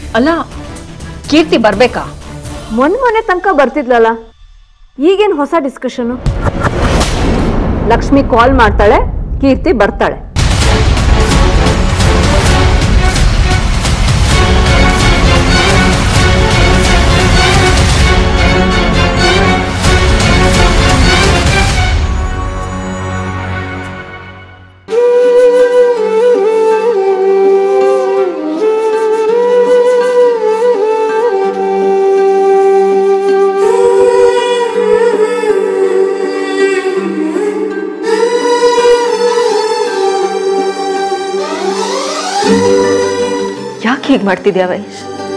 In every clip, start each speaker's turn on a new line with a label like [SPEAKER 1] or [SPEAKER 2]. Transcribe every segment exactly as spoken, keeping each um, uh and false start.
[SPEAKER 1] ಅಲ್ಲ ಕೀರ್ತಿ ಬರ್ಬೇಕಾ?
[SPEAKER 2] ಮೊನ್ನೆ ಮೊನ್ನೆ ತನಕ ಬರ್ತಿದ್ಲಲ್ಲ, ಈಗೇನು ಹೊಸ ಡಿಸ್ಕಷನ್? ಲಕ್ಷ್ಮಿ ಕಾಲ್ ಮಾಡ್ತಾಳೆ, ಕೀರ್ತಿ ಬರ್ತಾಳೆ.
[SPEAKER 3] ಯಾಕೆ ಹೀಗೆ ಮಾಡ್ತಿದ್ಯಾ ವೈಶ್?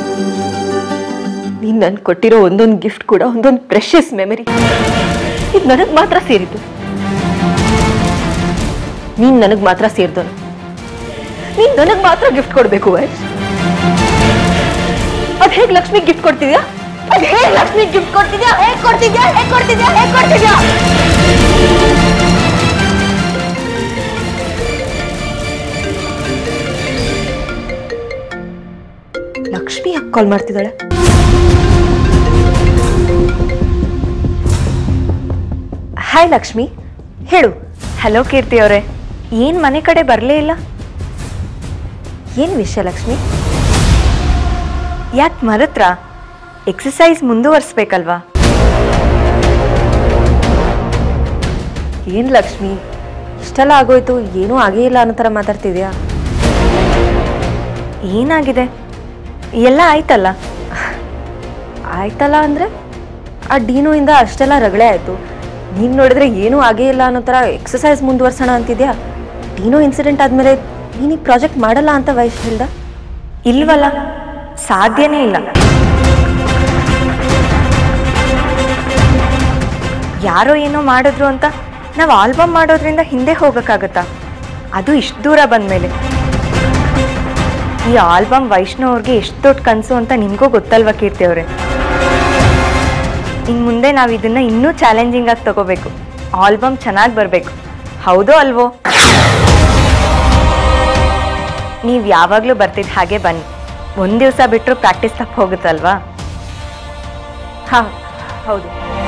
[SPEAKER 3] ನೀನ್ ನನ್ ಕೊಟ್ಟಿರೋ ಒಂದೊಂದು ಗಿಫ್ಟ್ ಕೂಡ ಒಂದೊಂದು ಪ್ರೆಷಸ್ ಮೆಮರಿ. ಇದು ನನಗ್ ಮಾತ್ರ ಸೇರಿದ್ದು, ನೀನ್ ನನಗ್ ಮಾತ್ರ ಸೇರಿದನು. ನೀನ್ ನನಗ್ ಮಾತ್ರ ಗಿಫ್ಟ್ ಕೊಡ್ಬೇಕು ವೈಶ್. ಅದ್ ಹೇಗ್ ಲಕ್ಷ್ಮಿ ಗಿಫ್ಟ್ ಕೊಡ್ತಿದ್ಯಾ? ಅದ್ ಹೇಗ್ ಲಕ್ಷ್ಮಿ ಗಿಫ್ಟ್ ಕೊಡ್ತಿದ್ಯಾ? ಹೇಗ್ ಕೊಡ್ತಿದ್ಯಾ? ಹೇಗ್ ಕೊಡ್ತಿದ್ಯಾ? ಹೇಗ್ ಕೊಡ್ತಿದ್ಯಾ? ಲಕ್ಷ್ಮಿ ಯಾಕೆ ಕಾಲ್ ಮಾಡ್ತಿದ್ದಾಳೆ? ಹಾಯ್ ಲಕ್ಷ್ಮಿ, ಹೇಳು. ಹಲೋ ಕೀರ್ತಿ ಅವರೇ, ಏನ್ ಮನೆ ಕಡೆ ಬರಲೇ ಇಲ್ಲ? ಏನ್ ವಿಷಯ ಲಕ್ಷ್ಮಿ? ಯಾಕೆ ಮರತ್ರ? ಎಕ್ಸಸೈಸ್ ಮುಂದುವರಿಸ್ಬೇಕಲ್ವಾ? ಏನ್ ಲಕ್ಷ್ಮಿ ಇಷ್ಟೆಲ್ಲ ಆಗೋಯ್ತು, ಏನೂ ಆಗೇ ಇಲ್ಲ ಅನ್ನೋ ಥರ ಮಾತಾಡ್ತಿದ್ಯಾ? ಏನಾಗಿದೆ? ಎಲ್ಲ ಆಯ್ತಲ್ಲ? ಆಯ್ತಲ್ಲ ಅಂದರೆ ಆ ಡೀನೋಯಿಂದ ಅಷ್ಟೆಲ್ಲ ರಗಳೆ ಆಯಿತು. ನೀನು ನೋಡಿದ್ರೆ ಏನೂ ಆಗೇ ಇಲ್ಲ ಅನ್ನೋ ಥರ ಎಕ್ಸಸೈಸ್ ಮುಂದುವರ್ಸೋಣ ಅಂತಿದ್ಯಾ. ಡೀನೋ ಇನ್ಸಿಡೆಂಟ್ ಆದಮೇಲೆ ನೀನು ಈ ಪ್ರಾಜೆಕ್ಟ್ ಮಾಡಲ್ಲ ಅಂತ ವೈಶ್ ಹೇಳ್ದ? ಇಲ್ವಲ್ಲ, ಸಾಧ್ಯನೇ ಇಲ್ಲ. ಯಾರೋ ಏನೋ ಮಾಡಿದ್ರು ಅಂತ ನಾವು ಆಲ್ಬಮ್ ಮಾಡೋದ್ರಿಂದ ಹಿಂದೆ ಹೋಗೋಕ್ಕಾಗತ್ತಾ? ಅದು ಇಷ್ಟು ದೂರ ಬಂದಮೇಲೆ. ಈ ಆಲ್ಬಮ್ ವೈಷ್ಣವ್ ಅವ್ರಿಗೆ ಎಷ್ಟು ದೊಡ್ಡ ಕನಸು ಅಂತ ನಿಮಗೂ ಗೊತ್ತಲ್ವಾ ಕೀರ್ತಿ ಅವರೇ? ಇನ್ನು ಮುಂದೆ ನಾವು ಇದನ್ನ ಇನ್ನೂ ಚಾಲೆಂಜಿಂಗ್ ಆಗಿ ತಗೋಬೇಕು. ಆಲ್ಬಮ್ ಚೆನ್ನಾಗಿ ಬರಬೇಕು, ಹೌದೋ ಅಲ್ವೋ? ನೀವು ಯಾವಾಗಲೂ ಬರ್ತಿದ್ದ ಹಾಗೆ ಬನ್ನಿ. ಒಂದು ದಿವಸ ಬಿಟ್ಟರು ಪ್ರಾಕ್ಟೀಸ್ ತಪ್ಪು ಹೋಗುತ್ತಲ್ವಾ? ಹಾಂ ಹೌದು.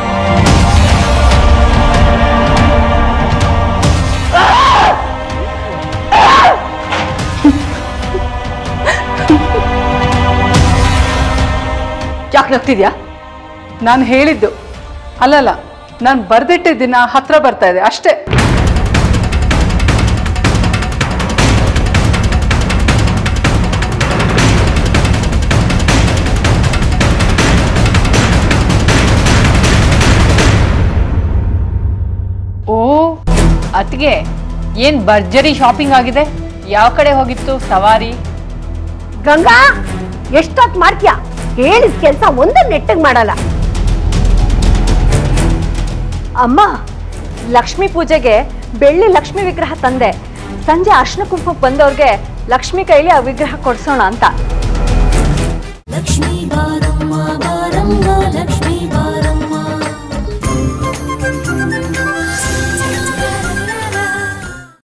[SPEAKER 1] ಯಾಕೆ ನಗ್ತಿದ್ಯಾ?
[SPEAKER 4] ನಾನು ಹೇಳಿದ್ದು ಅಲ್ಲಲ್ಲ, ನಾನು ಬರ್ದಿಟ್ಟಿದ್ದ ದಿನ ಹತ್ರ ಬರ್ತಾ ಇದೆ ಅಷ್ಟೇ.
[SPEAKER 1] ಓ ಅತ್ಗೆ, ಏನ್ ಭರ್ಜರಿ ಶಾಪಿಂಗ್ ಆಗಿದೆ. ಯಾವ ಕಡೆ ಹೋಗಿತ್ತು ಸವಾರಿ?
[SPEAKER 2] ಗಂಗಾ, ಎಷ್ಟೊತ್ತು ಮಾಡ್ತೀಯ? ಹೇಳಿದ ಕೆಲಸ ಒಂದನ್ನು ನೆಟ್ಟಗೆ ಮಾಡಲ್ಲ. ಅಮ್ಮ, ಲಕ್ಷ್ಮೀ ಪೂಜೆಗೆ ಬೆಳ್ಳಿ ಲಕ್ಷ್ಮಿ ವಿಗ್ರಹ ತಂದೆ. ಸಂಜೆ ಅರ್ಶಿನ ಕುಂಕುಮ ಬಂದವ್ರಿಗೆ ಲಕ್ಷ್ಮಿ ಕೈಲಿ ಆ ವಿಗ್ರಹ ಕೊಡ್ಸೋಣ ಅಂತ. ಲಕ್ಷ್ಮೀ ಬಾರಮ್ಮ ಬಾರಮ್ಮ ಲಕ್ಷ್ಮೀ